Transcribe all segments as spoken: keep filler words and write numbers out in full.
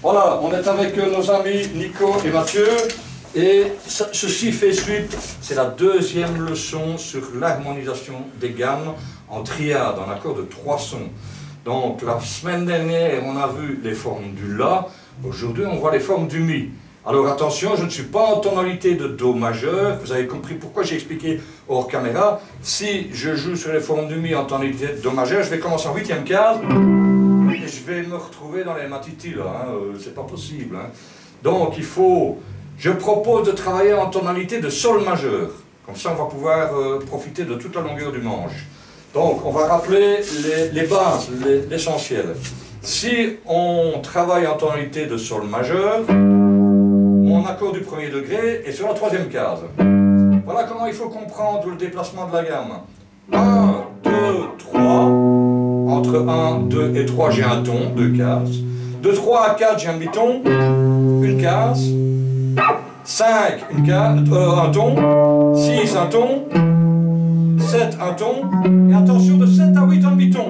Voilà, on est avec nos amis Nico et Mathieu, et ça, ceci fait suite, c'est la deuxième leçon sur l'harmonisation des gammes en triade, en accord de trois sons. Donc la semaine dernière, on a vu les formes du La, aujourd'hui on voit les formes du Mi. Alors attention, je ne suis pas en tonalité de Do majeur, vous avez compris pourquoi j'ai expliqué hors caméra. Si je joue sur les formes du Mi en tonalité de Do majeur, je vais commencer en huitième case, et je vais me retrouver dans les matitis là, hein, euh, c'est pas possible. Hein. Donc il faut, je propose de travailler en tonalité de Sol majeur, comme ça on va pouvoir euh, profiter de toute la longueur du manche. Donc on va rappeler les, les bases, l'essentiel. Si on travaille en tonalité de Sol majeur, mon accord du premier degré est sur la troisième case. Voilà comment il faut comprendre le déplacement de la gamme. un, deux, trois. Entre un, deux et trois, j'ai un ton, deux cases. De trois à quatre, j'ai un demi-ton, une case. cinq, une case, euh, un ton. six, un ton. sept, un ton. Et attention, de sept à huit, un demi-ton.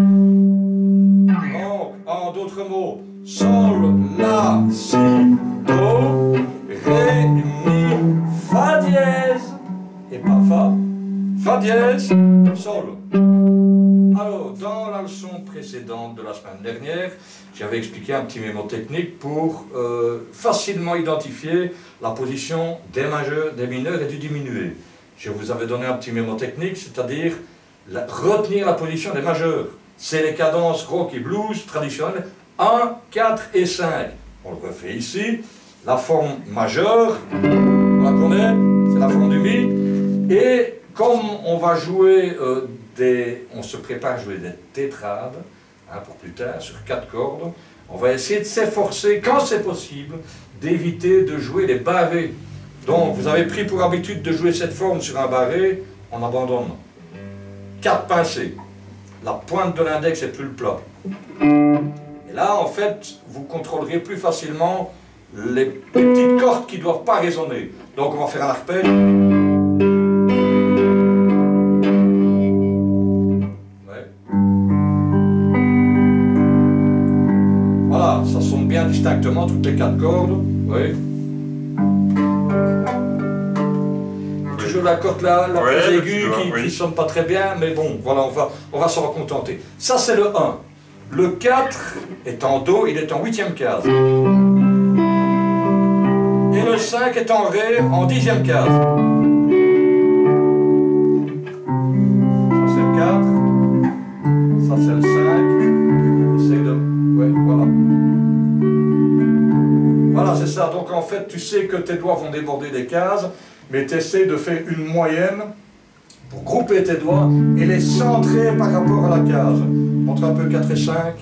Donc, en d'autres mots, Sol, La, Si, Do, Ré, Mi, Fa dièse, et pas Fa, Fa dièse, Sol. Alors, dans la leçon précédente de la semaine dernière, j'avais expliqué un petit mémo technique pour euh, facilement identifier la position des majeurs, des mineurs et du diminué. Je vous avais donné un petit mémo technique, c'est-à-dire la, retenir la position des majeurs. C'est les cadences rock et blues traditionnelles un, quatre et cinq. On le refait ici. La forme majeure, on la connaît, c'est la forme du Mi. Et comme on va jouer, euh, des, on se prépare à jouer des tétrades, hein, pour plus tard, sur quatre cordes, on va essayer de s'efforcer, quand c'est possible, d'éviter de jouer les barrés. Donc, vous avez pris pour habitude de jouer cette forme sur un barré, on abandonne. Quatre pincées. La pointe de l'index est plus le plat. Et là, en fait, vous contrôlerez plus facilement les petites cordes qui ne doivent pas résonner. Donc, on va faire un arpège. Voilà, ça sonne bien distinctement, toutes les quatre cordes. Oui. Toujours la corde là, la ouais, plus aiguë vois, qui ne oui. sonne pas très bien, mais bon, voilà, on va, on va s'en contenter. Ça, c'est le un. Le quatre est en Do, il est en huitième case. Et le cinq est en Ré, en dixième case. Ça, c'est le quatre. Ça, c'est le cinq. Essaye de... Ouais, voilà. Voilà, c'est ça. Donc, en fait, tu sais que tes doigts vont déborder des cases, mais tu essaies de faire une moyenne pour grouper tes doigts et les centrer par rapport à la case. Montre un peu quatre et cinq.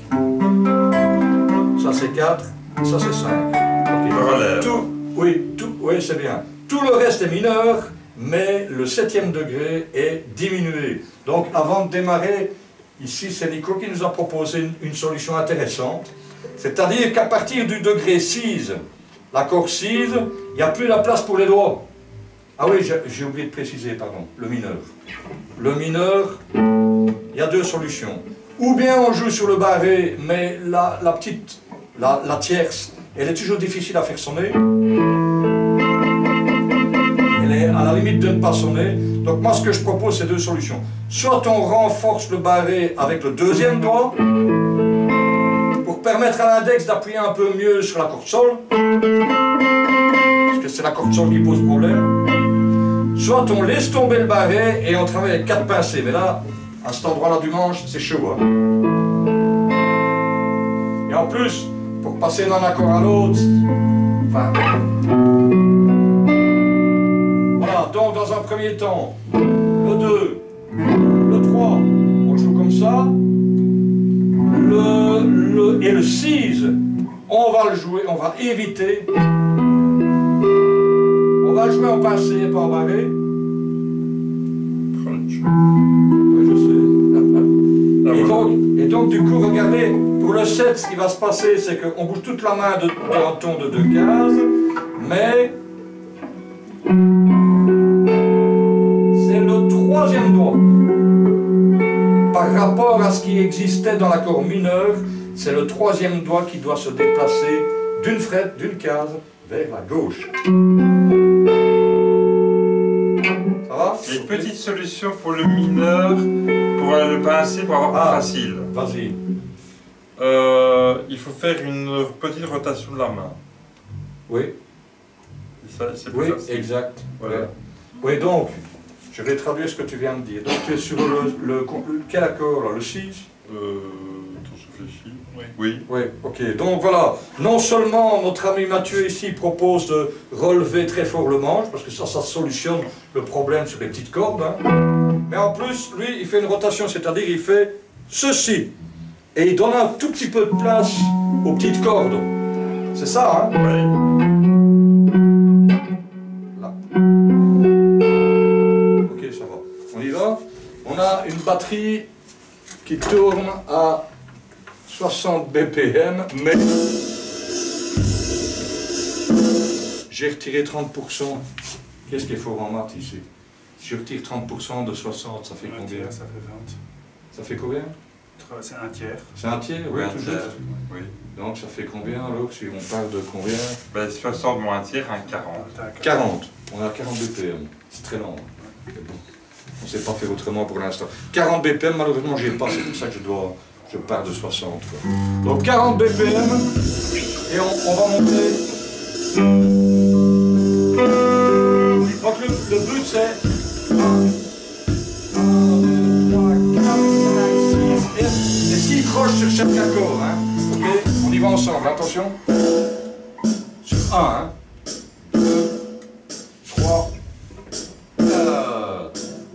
Ça c'est quatre, ça c'est cinq. Okay. Tout, oui, tout, oui, c'est bien. Tout le reste est mineur, mais le septième degré est diminué. Donc avant de démarrer, ici c'est Nico qui nous a proposé une, une solution intéressante. C'est-à-dire qu'à partir du degré six, l'accord six, il n'y a plus la place pour les doigts. Ah oui, j'ai oublié de préciser, pardon, le mineur. Le mineur, il y a deux solutions. Ou bien on joue sur le barré, mais la, la petite, la, la tierce, elle est toujours difficile à faire sonner. Elle est à la limite de ne pas sonner. Donc moi ce que je propose, c'est deux solutions. Soit on renforce le barré avec le deuxième doigt, pour permettre à l'index d'appuyer un peu mieux sur la corde Sol, parce que c'est la corde Sol qui pose problème. Soit on laisse tomber le barré et on travaille avec quatre pincées. Mais là, à cet endroit-là du manche, c'est chaud. Hein. Et en plus, pour passer d'un accord à l'autre, enfin... Voilà, donc dans un premier temps, le deux, le trois, on joue comme ça. Le, le, et le six, on va le jouer, on va éviter. On va jouer en pincé et pas en barré. Oui, je sais. Et donc, et donc, du coup, regardez, pour le sept, ce qui va se passer, c'est qu'on bouge toute la main d'un ton de deux cases, mais c'est le troisième doigt. Par rapport à ce qui existait dans l'accord mineur, c'est le troisième doigt qui doit se déplacer d'une frette, d'une case, vers la gauche. Ça va? Et une petite solution pour le mineur, pour le pincer, pour avoir Ah, plus facile. Vas-y. Euh, il faut faire une petite rotation de la main. Oui. C'est Oui, plus facile. exact. Voilà. Ouais. Oui, donc, je vais traduire ce que tu viens de dire. Donc, tu es sur le, le, le quel accord là? Le six? Euh, attends, je réfléchis. Oui. Oui. Oui, ok. Donc voilà, non seulement notre ami Mathieu ici propose de relever très fort le manche, parce que ça, ça solutionne le problème sur les petites cordes, hein, mais en plus, lui, il fait une rotation, c'est-à-dire il fait ceci, et il donne un tout petit peu de place aux petites cordes. C'est ça, hein? Oui. Là. Ok, ça va. On y va? On a une batterie qui tourne à soixante B P M, mais j'ai retiré trente pour cent. Qu'est-ce qu'il faut en maths ici? Si je retire trente pour cent de soixante, ça fait Un combien? tiers, ça fait vingt. Ça fait combien? C'est un tiers. C'est un tiers? Oui, Un tout tiers. juste. Oui. Donc ça fait combien alors? Si on parle de combien? Ben, soixante moins un tiers, un quarante. quarante. On a quarante B P M. C'est très lent. Hein. Bon. On ne sait pas faire autrement pour l'instant. quarante B P M, malheureusement, je n'ai pas. C'est pour ça que je dois... Je pars de soixante. Quoi. Donc quarante B P M. Et on, on va monter. Donc le, le but c'est un, deux, trois, quatre, cinq, six, et six croches sur chaque accord. Hein. Ok, on y va ensemble, attention. Sur un, hein. deux, trois, quatre.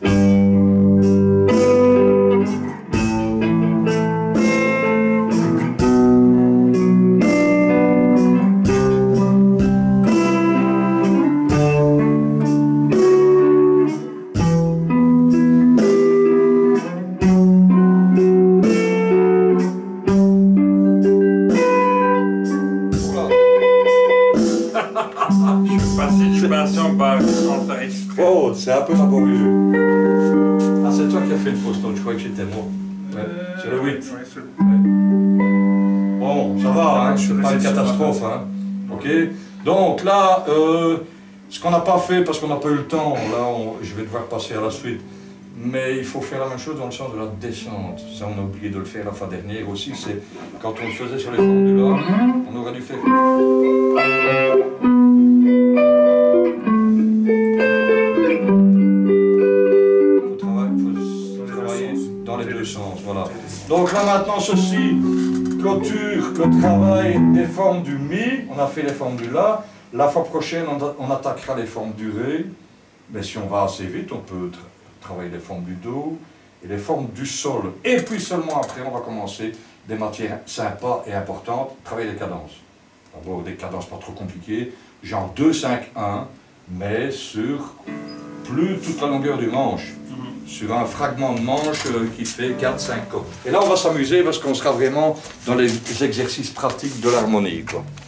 Oh, c'est un peu laborieux. Ah, c'est toi qui as fait une fausse note, je croyais que j'étais moi. Ouais. Euh, c'est le huit. Ouais, c'est le... ouais. Bon, ça va, hein, c'est pas une catastrophe. Hein. Ok. Donc là, euh, ce qu'on n'a pas fait parce qu'on n'a pas eu le temps, là, on, je vais devoir passer à la suite. Mais il faut faire la même chose dans le sens de la descente. Ça, on a oublié de le faire la fois dernière aussi. C'est quand on le faisait sur les formulas, on aurait dû faire. Sens, voilà. Donc là maintenant ceci clôture le travail des formes du Mi. On a fait les formes du La. La fois prochaine on, on attaquera les formes du Ré. Mais si on va assez vite on peut tra travailler les formes du Do et les formes du Sol. Et puis seulement après on va commencer des matières sympas et importantes, travailler les cadences. D'abord des cadences pas trop compliquées, genre deux, cinq, un, mais sur plus toute la longueur du manche. Sur un fragment de manche euh, qui fait quatre cinq cordes. Et là on va s'amuser parce qu'on sera vraiment dans les exercices pratiques de l'harmonie, quoi.